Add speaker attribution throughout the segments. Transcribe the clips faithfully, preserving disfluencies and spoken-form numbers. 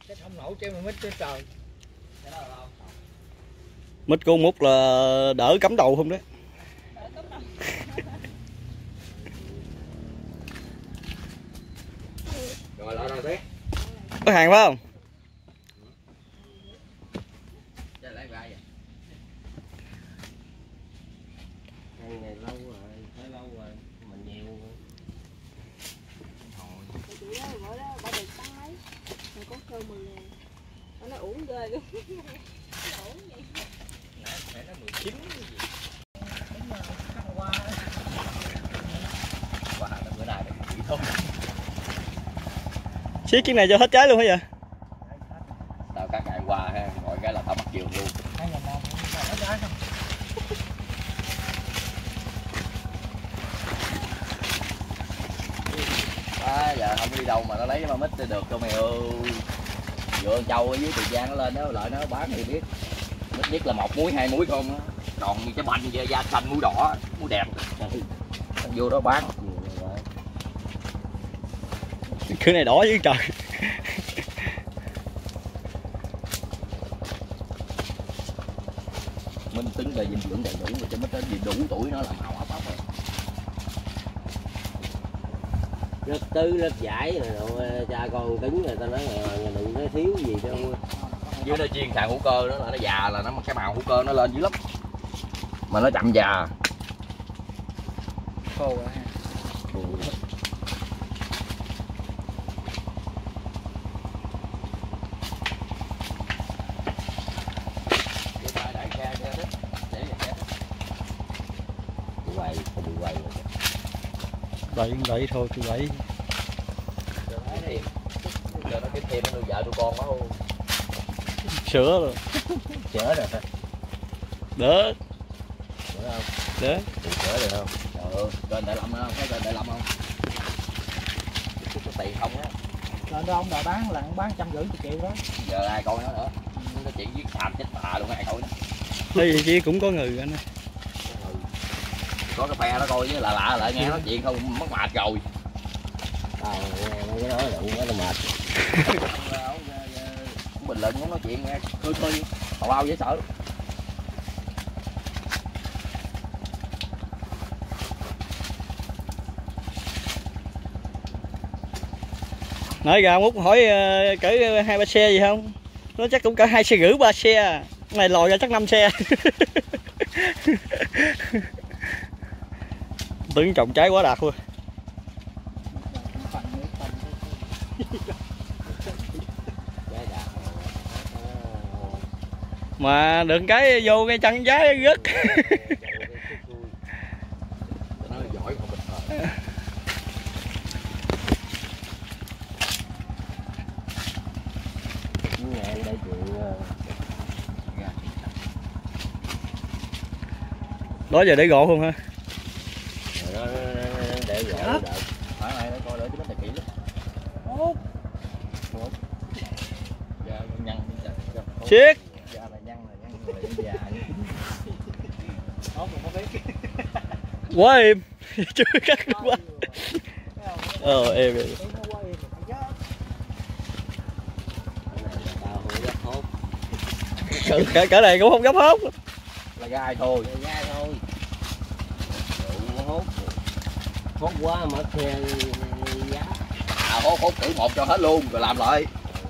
Speaker 1: cái thông nổ treo mít trên trời.
Speaker 2: Mít của Mút là đỡ cắm đầu không đấy.
Speaker 1: Rồi lại rồi bé.
Speaker 2: Có hàng phải không?
Speaker 3: Hàng này lâu rồi, thấy lâu rồi, mình nhiều.
Speaker 4: Chị đó bữa đó bà được tán mấy, mà có cơm mười ngàn. Nó uổng ghê luôn. Nó uổng vậy.
Speaker 1: Phải nó mười chín cái gì. Qua là bữa nay nó bị thôi.
Speaker 2: Xiết cái này cho hết trái luôn hả vậy?
Speaker 1: Tao các ngày qua ha, gọi cái là tao bắt chiều luôn. Hai nhà mòn hết trái không? À, giờ không đi đâu mà nó lấy cái mít được cho mày ơi. Vừa con trâu ở dưới Tiền Giang nó lên đó lại nó bán thì biết. Mít nhất là một muối hai muối không á. Còn như trái banh da, da xanh muối đỏ, muối đẹp. Vô đó bán.
Speaker 2: Cái này đỏ với trời.
Speaker 1: Minh tính về dinh dưỡng đầy đủ mà cho mít đó gì đủ tuổi nó là màu ấp ấp rồi.
Speaker 3: Lớp tứ, lớp giải rồi cha con cứng rồi ta nói là đừng có thiếu gì đâu.
Speaker 1: Dưới nó chiên xài hữu cơ đó là nó già là nó cái màu hữu cơ nó lên dữ lắm. Mà nó chậm già.
Speaker 2: Khô rồi ha. Vậy vậy thôi tôi vậy.
Speaker 1: Giờ nó kiếm thêm nó nuôi vợ tụi con quá luôn.
Speaker 2: Sữa rồi.
Speaker 1: Sữa rồi.
Speaker 2: Đỡ.
Speaker 1: Sữa không?
Speaker 2: Đỡ.
Speaker 1: Sữa được không? Trời ơi, trên đại lâm không? Có trên đại lâm không? Có tiền không á.
Speaker 5: Lên đó ông đòi bán là ông bán trăm rưỡi triệu đó.
Speaker 1: Giờ ai coi nó nữa. Nó chuyện với xàm chết bà luôn ai coi nó.
Speaker 2: Thế gì chứ cũng có người anh ơi.
Speaker 1: Có cái phe nó coi với là lạ lại nghe nói chuyện không mất mệt rồi.
Speaker 3: Tao nghe mấy cái nói là cũng rất là mệt.
Speaker 1: Cũng bình luận cũng nói chuyện nghe khơi khơi tào lao dễ sợ.
Speaker 2: Nói ra Mút hỏi uh, cỡ hai ba xe gì không? Nó chắc cũng cả hai xe rưỡi ba xe. Cái này lòi ra chắc năm xe. Tưởng trồng trái quá đạt luôn. Mà được cái vô cái chân trái rớt.
Speaker 1: Nó giỏi không bình thường.
Speaker 3: Ngàn đây chuyện
Speaker 2: Đó giờ để gỗ không ha?
Speaker 3: đó để gỗ đợi.
Speaker 1: Ở này để coi đỡ chứ nó kỹ lắm.
Speaker 5: Một.
Speaker 1: Một. Giờ nhăn
Speaker 2: Siết.
Speaker 1: Giờ là nhăn là nhăn người già.
Speaker 5: Đó còn có biết.
Speaker 2: Quá im. Chưa cắt quá. Ờ em em.
Speaker 3: Tao không gấp hốt.
Speaker 2: Cả cả này cũng không gấp hốt.
Speaker 1: Là gai thôi.
Speaker 3: Là gai thôi. Đủ hốt. Hốt quá mất giá.
Speaker 1: À hốt hốt cử một cho hết luôn rồi làm lại.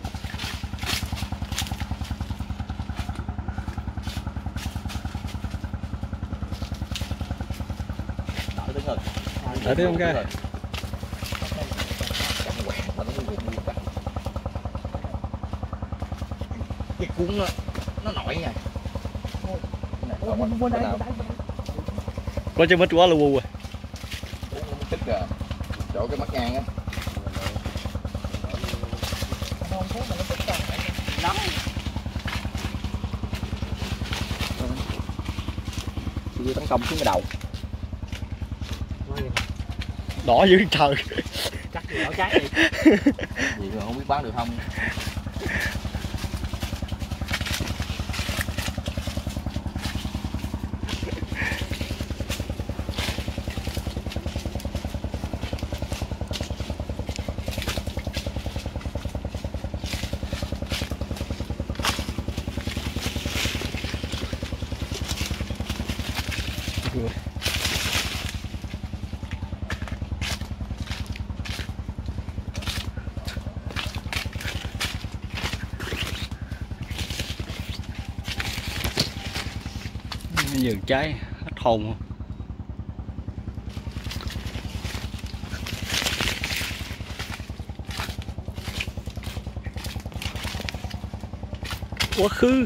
Speaker 1: Đợi đứng rồi.
Speaker 2: Đợi tí không ca.
Speaker 1: Cái cuốn nó nó nổi nha.
Speaker 2: Có chân mít quá lu bu rồi.
Speaker 1: Tức rồi. Chỗ cái mắt ngang á. Nóng. Chị tấn công xuống cái đầu.
Speaker 2: Đỏ dữ trời.
Speaker 5: Cắt gì đỏ trái đi.
Speaker 1: Gì mà không biết bán được không.
Speaker 2: Rồi. Vườn trái hết hồn không? Quá khứ.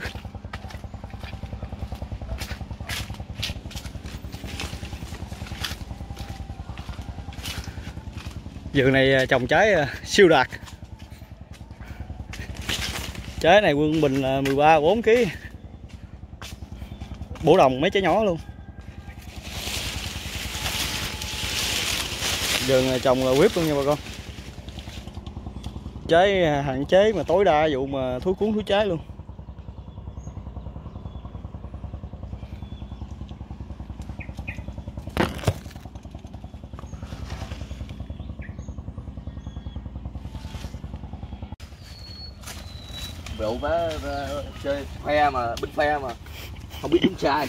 Speaker 2: Vườn này trồng trái siêu đạt. Trái này quân bình là mười ba bốn ký. Bổ đồng mấy trái nhỏ luôn. Vườn này trồng là whip luôn nha bà con. Trái hạn chế mà tối đa vụ mà thúi cuốn thúi trái luôn.
Speaker 1: Rượu má chơi phe mà binh phe mà không biết đúng sai.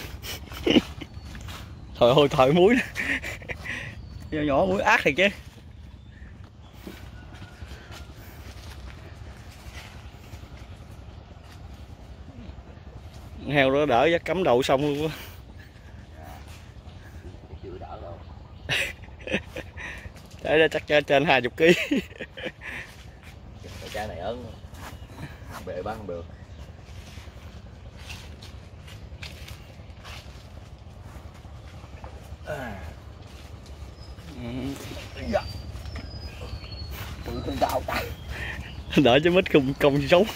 Speaker 2: Trời ơi thời muối nhỏ nhỏ muối ác thiệt chứ. Heo đó đỡ dắt cắm đầu xong luôn á.
Speaker 1: Chưa đỡ đâu.
Speaker 2: Đấy ra chắc trên hai chục ký.
Speaker 1: Cái này ớn bệ bán không được. À. Tự đau tay.
Speaker 2: Đỡ cho mít cùng công sống.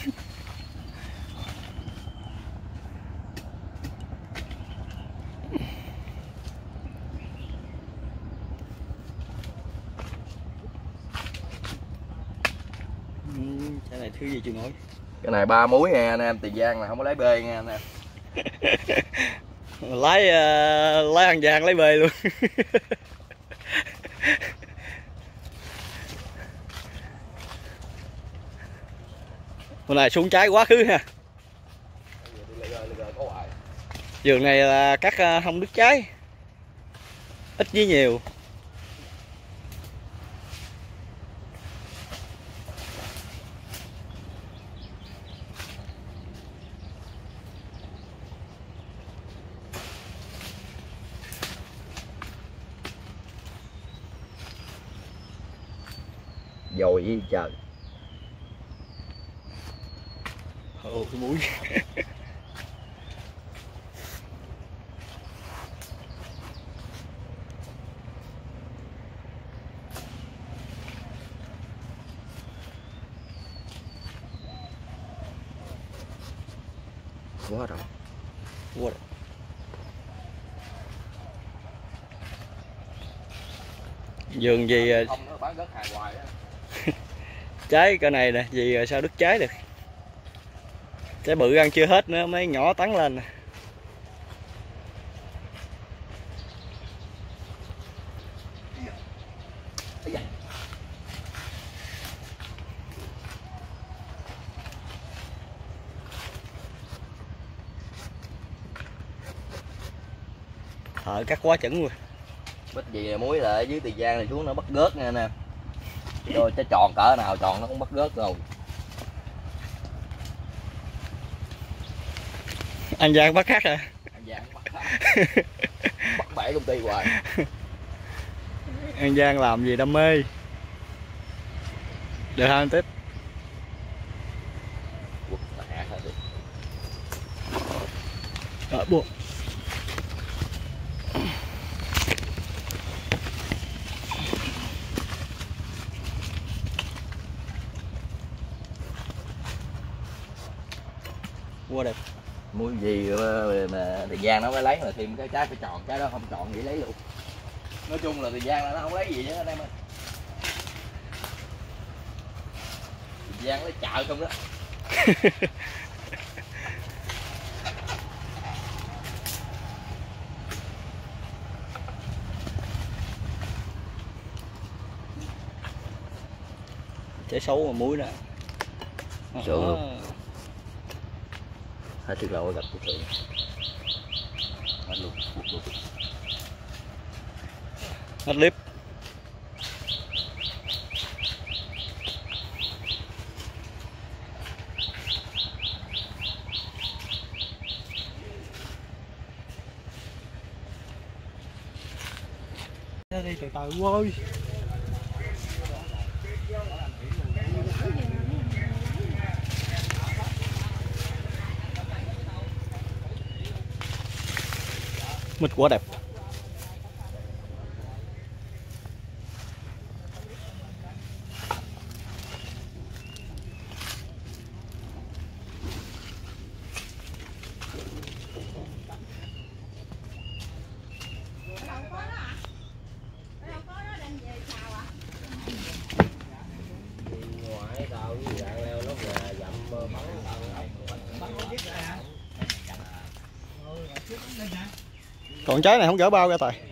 Speaker 2: Cái này thứ gì chưa nói.
Speaker 1: Cái này ba muối nha anh em, Tiền Giang là không có lấy bê nha anh em.
Speaker 2: Lái uh, lái An Giang lấy bê luôn. Hôm nay xuống trái quá khứ ha. Vườn này là cắt không đứt trái, ít với nhiều.
Speaker 1: Dồi với trời.
Speaker 2: Ồ cái mũi.
Speaker 1: Quá rồi.
Speaker 2: Quá rồi. Vườn gì
Speaker 1: không nó bán rất hài hoài đó.
Speaker 2: Trái cái này nè, gì rồi sao đứt trái được. Trái bự ăn chưa hết nữa, mấy nhỏ tắn lên nè. Thợ cắt quá chuẩn rồi.
Speaker 1: Bích gì muối là ở dưới Tiền Giang này xuống nó bắt gớt nha nè. Rồi trái tròn cỡ nào tròn nó cũng bắt gớt rồi.
Speaker 2: An Giang bắt khác à?
Speaker 1: An Giang bắt khác. Bắt bể công ty hoài.
Speaker 2: An Giang làm gì đam mê. Được không tiếp? Rồi buộc. Quá đẹp.
Speaker 1: Muối gì mà Tiền Giang nó mới lấy, mà thêm cái trái phải tròn, cái đó không tròn vậy lấy luôn. Nói chung là Tiền Giang là nó không lấy gì hết anh em ơi. Tiền Giang lấy chợ không đó.
Speaker 2: Trái xấu mà muối nè.
Speaker 1: Sượng luôn. Hết trước lâu gặp cái sượng. Hết luôn, luôn, luôn.
Speaker 2: Hết clip.
Speaker 5: Đi từ từ ơi.
Speaker 2: Mít quá đẹp.
Speaker 3: Ngoài tao với dạng leo nó nhà dặm bắn
Speaker 2: Còn trái này không gỡ bao ra Tài.